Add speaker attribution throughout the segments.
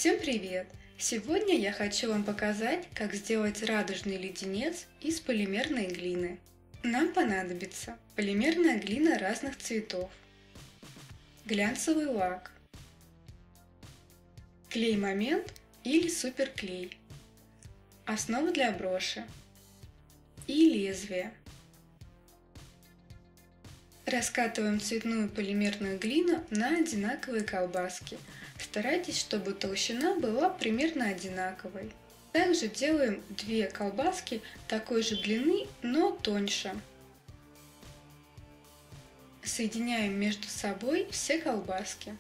Speaker 1: Всем привет! Сегодня я хочу вам показать, как сделать радужный леденец из полимерной глины. Нам понадобится полимерная глина разных цветов, глянцевый лак, клей-момент или суперклей, основа для броши и лезвие. Раскатываем цветную полимерную глину на одинаковые колбаски. Старайтесь, чтобы толщина была примерно одинаковой. Также делаем 2 колбаски такой же длины, но тоньше. Соединяем между собой все колбаски.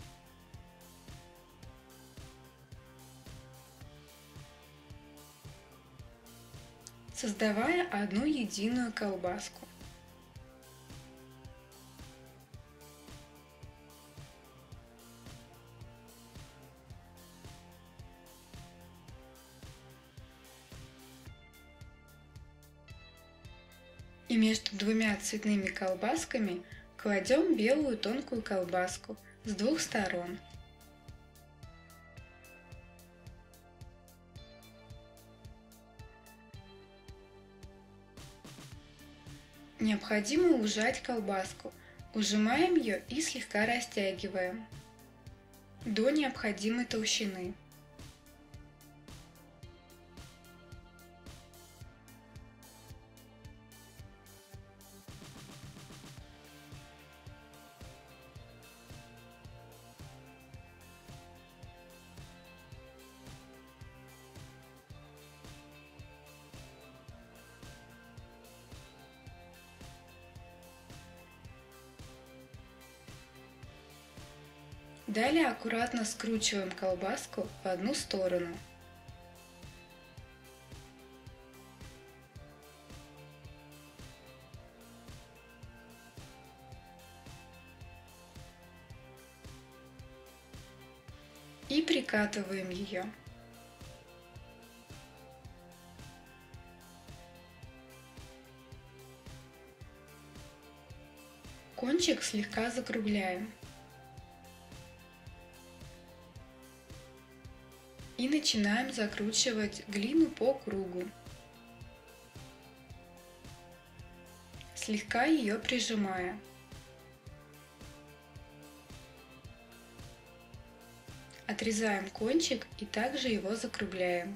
Speaker 1: Создавая одну единую колбаску. И между двумя цветными колбасками кладем белую тонкую колбаску с 2 сторон. Необходимо ужать колбаску. Ужимаем ее и слегка растягиваем до необходимой толщины. Далее аккуратно скручиваем колбаску в одну сторону. И прикатываем ее. Кончик слегка закругляем. И начинаем закручивать глину по кругу, слегка ее прижимая. Отрезаем кончик и также его закругляем.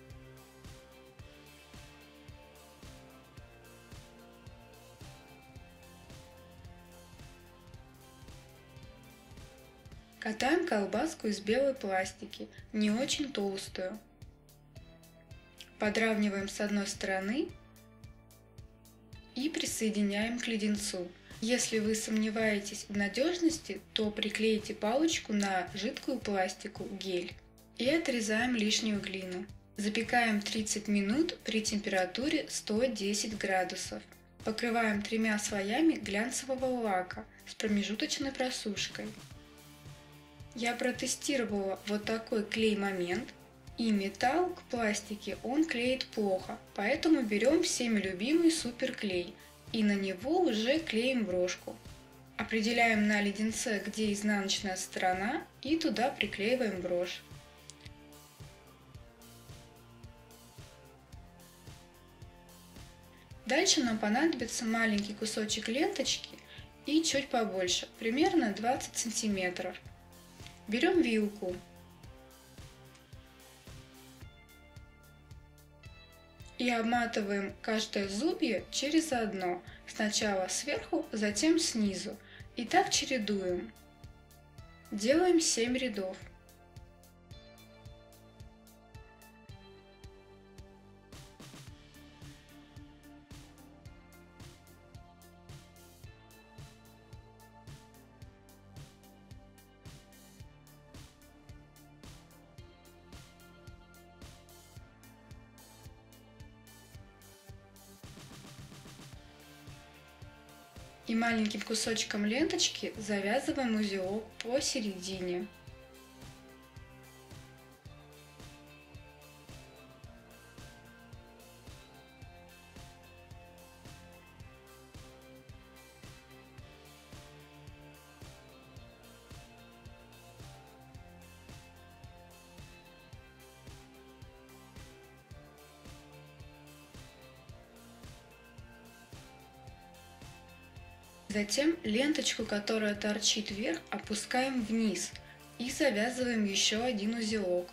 Speaker 1: Катаем колбаску из белой пластики, не очень толстую. Подравниваем с одной стороны и присоединяем к леденцу. Если вы сомневаетесь в надежности, то приклейте палочку на жидкую пластику гель и отрезаем лишнюю глину. Запекаем 30 минут при температуре 110 градусов. Покрываем 3 слоями глянцевого лака с промежуточной просушкой. Я протестировала вот такой клей-момент, и металл к пластике он клеит плохо, поэтому берем всеми любимый суперклей и на него уже клеим брошку. Определяем на леденце, где изнаночная сторона, и туда приклеиваем брошь. Дальше нам понадобится маленький кусочек ленточки и чуть побольше, примерно 20 сантиметров. Берем вилку и обматываем каждое зубье через одно, сначала сверху, затем снизу, и так чередуем. Делаем 7 рядов. И маленьким кусочком ленточки завязываем узелок посередине. Затем ленточку, которая торчит вверх, опускаем вниз и завязываем еще один узелок.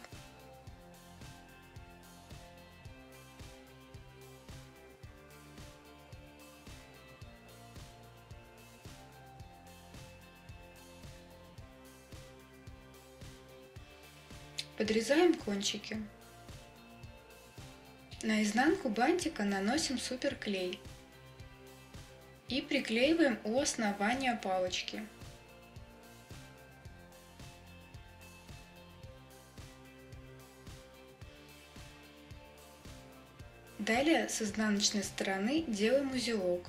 Speaker 1: Подрезаем кончики. На изнанку бантика наносим суперклей и приклеиваем у основания палочки. Далее с изнаночной стороны делаем узелок.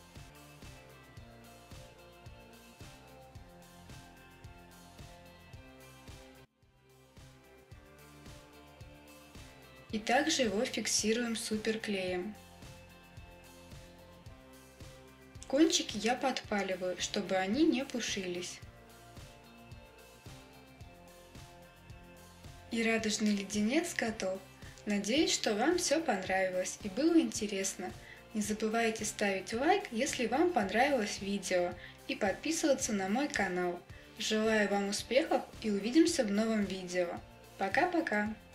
Speaker 1: И также его фиксируем суперклеем. Кончики я подпаливаю, чтобы они не пушились. И радужный леденец готов. Надеюсь, что вам все понравилось и было интересно. Не забывайте ставить лайк, если вам понравилось видео, и подписываться на мой канал. Желаю вам успехов и увидимся в новом видео. Пока-пока!